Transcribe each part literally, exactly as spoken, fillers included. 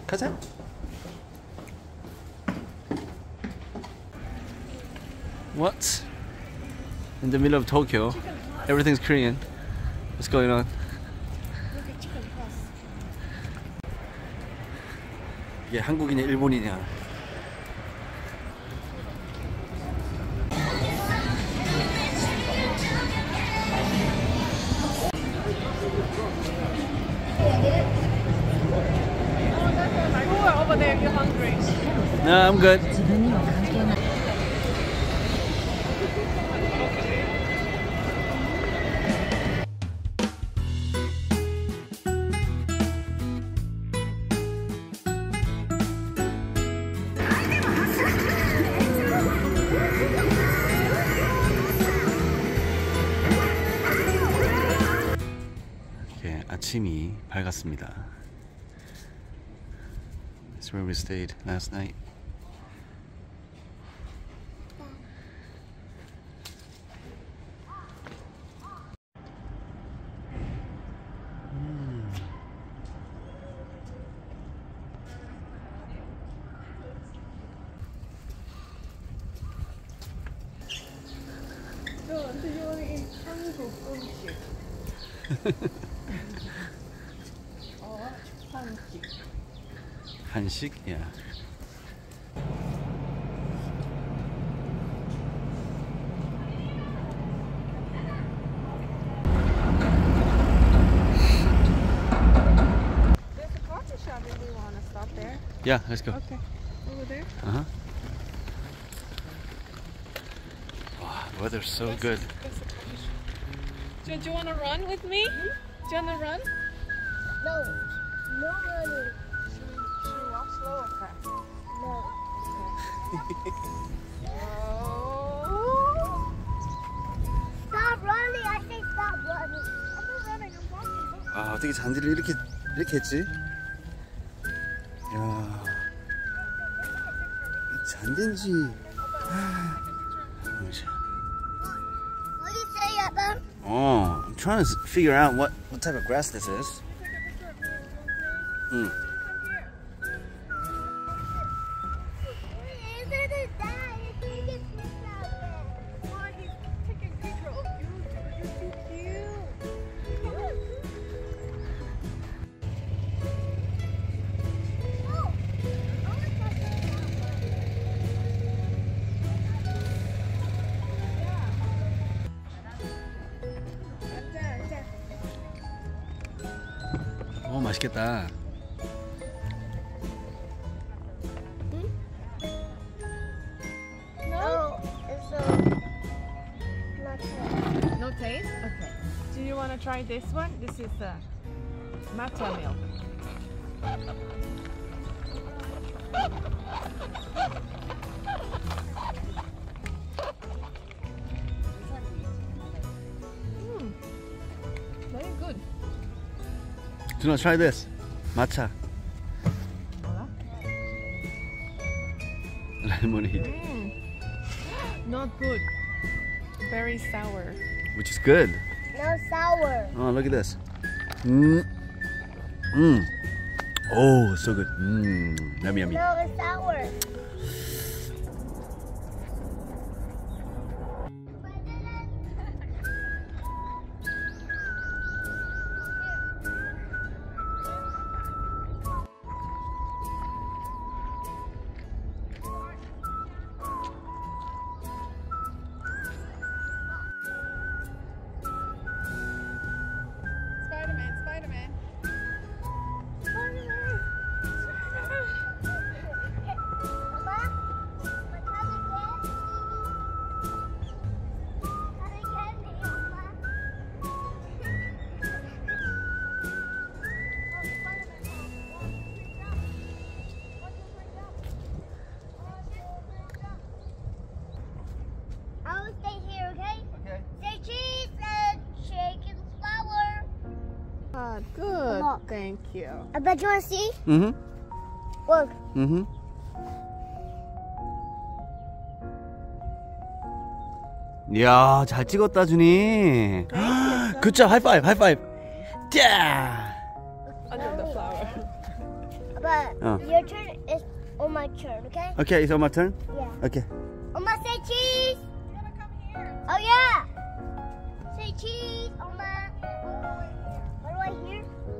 가자. What? In the middle of Tokyo, everything's Korean. What's going on? Look at chicken breast. 이게 한국이냐 일본이냐. Oh, over there if you're hungry. No, I'm good. 이렇게 아침이 밝았습니다. That's where we stayed last night. 한국 음식. 어, 한식. 한식? Yeah. There's a coffee shop if we want to stop there. Yeah, let's go. Okay. Over there? Uh-huh. Wow, the weather's so That's- good. that's a coffee shop. Do, do you want to run with me? Do you want to run? No, no running. Should we, should we walk slow or fast? No. Oh. Stop running. I say stop running. I'm not running, I'm walking. 아, 어떻게 잔디를 이렇게 이렇게 했지? 야, 이 잔디인지. What do you say, Abba? Oh, I'm trying to figure out what what type of grass this is. Hmm. Isn't it that? It's taking pictures out there. Oh, he's taking a picture of you. You're so cute. Oh, I want to touch 앉아, 앉아. 오, 맛있겠다. No, it's a not that. No taste? Okay. Do you want to try this one? This is uh, matcha milk. Mm. Very good. Do not try this. Matcha. Hola. Lemonade. Mm. Not good. Very sour. Which is good. No sour. Oh, look at this. Mmm. Mmm. Oh, so good. Mmm. Yummy, yummy. No, it's sour. Spider-Man, Spider-Man. I will stay here, okay? Okay. Say cheese and shaking flour. Ah, good. Look. Thank you. I bet you want to see? Mm-hmm. Look. Mm-hmm. 이야, 잘 찍었다, 준이. 굿잡, 하이파이브, 하이파이브. 야! Under the flower. But Oh. your turn is on my turn, okay? Okay, it's on my turn? Yeah. Okay. Oma, say cheese. You wanna come here? Oh yeah. Say cheese, Oma. What do I hear?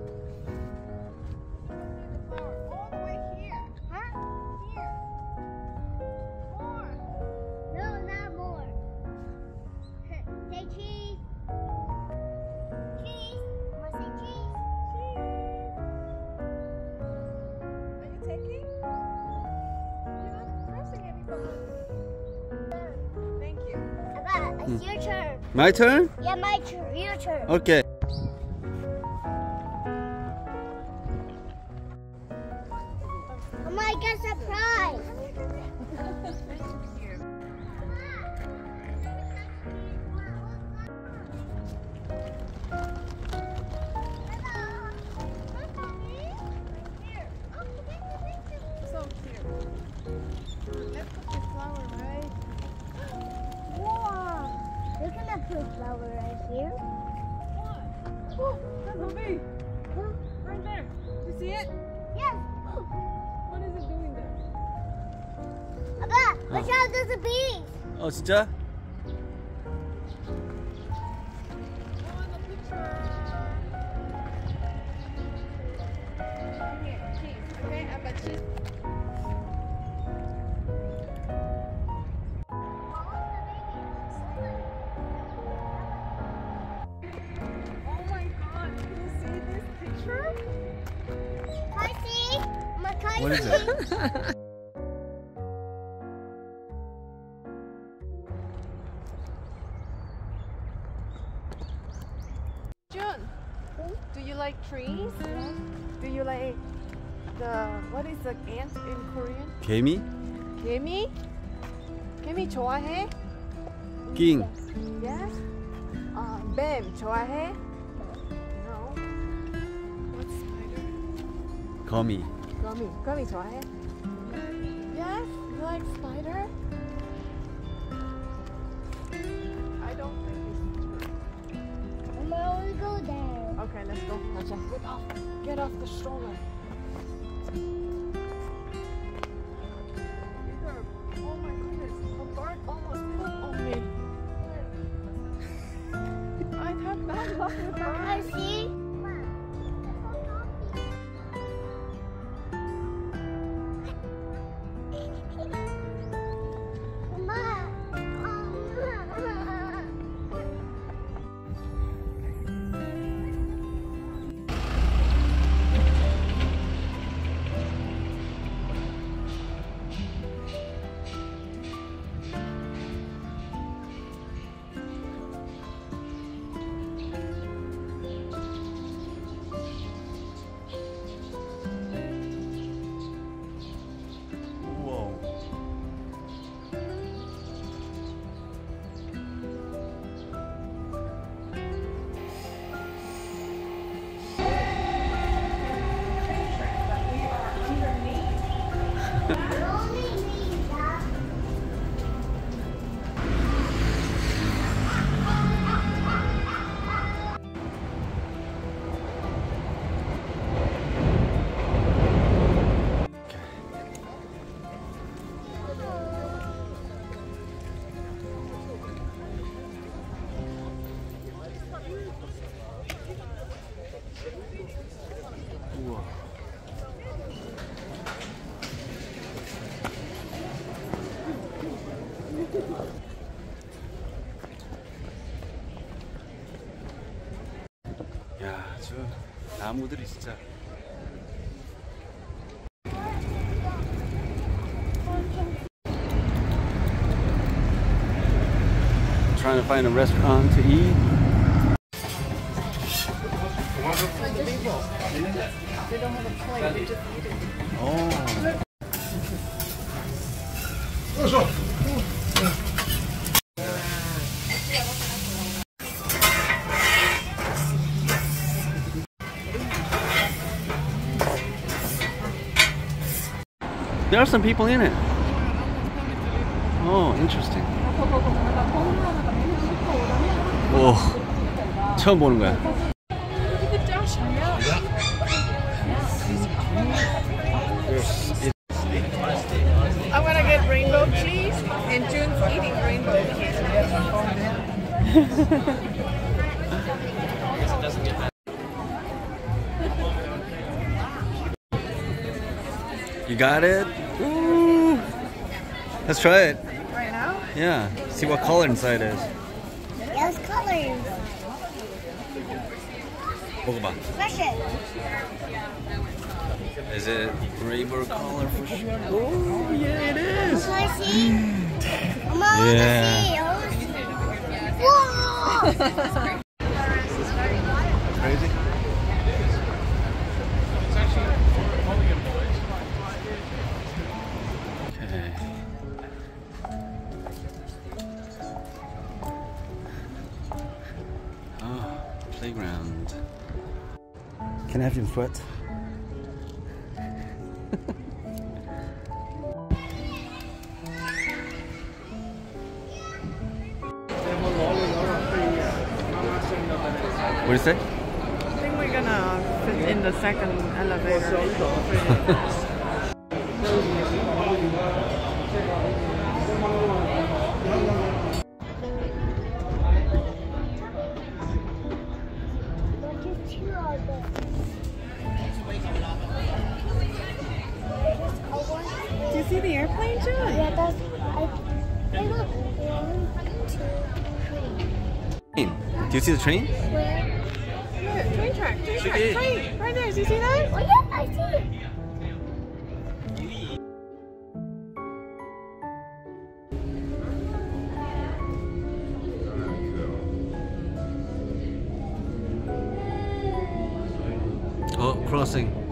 All the way here. Huh? Here. More. No, not more. Say cheese. Cheese. Oma, say cheese. Are you taking? You're not pressing anybody. Thank you. Abba, it's your turn. My turn? Yeah, my turn. Your turn. Okay. Oma, I get a prize. So cute. Let's put this flower right. Wow. Look at that blue flower right here. Oh, that's a bee. Right there. You see it? Yes. What is it doing there? Abba, watch out, there's a bee. 어 진짜? Oh, the picture. Here, cheese. Okay, I bet cheese. Oh my God! Can you see this picture? Can I see? Oma, can I What is see? it? June, do you like trees? Do you like the what is the ant in Korean? 개미? 개미? 개미 좋아해? 낑. Yes. 아, 뱀 좋아해? No. What's spider? 거미. 거미. 거미 좋아해? Yes. You like spider? I don't think it's Oma, I want to go there. Okay, let's go. Let's just get off. Get off the stroller. Oh my goodness, a bird almost pooped on me. I have bad luck with Can I birds. see? Oma. Oma. 우와. Only me, Dad. 우와. 야, 저 나무들이 진짜. Trying to find a restaurant to eat. They don't have a plate. They just eat it. Oh. There are some people in it. Oh, interesting. 오, 처음 보는 거야. Look at the Josh. It- I'm gonna get rainbow cheese, and June's eating rainbow cheese. You got it? Ooh. Let's try it. Right now? Yeah. See what color inside is. Those colors. 먹어봐. Crush it. Is it rainbow color for sure? Oh yeah, it is. Can I see? Mama, I want Yeah. to see. I want to see. Whoa! Crazy. Okay. Oh, playground. Can I have your foot? What do you say? I think we're gonna fit in the second elevator. Do you see the airplane, June? Yeah, that's. I, hey, look. One, two, three. Do you see the train? Where? Look, train track, train track, See? train! Right there, do you see that? Oh, yeah, I see it. Oh, crossing.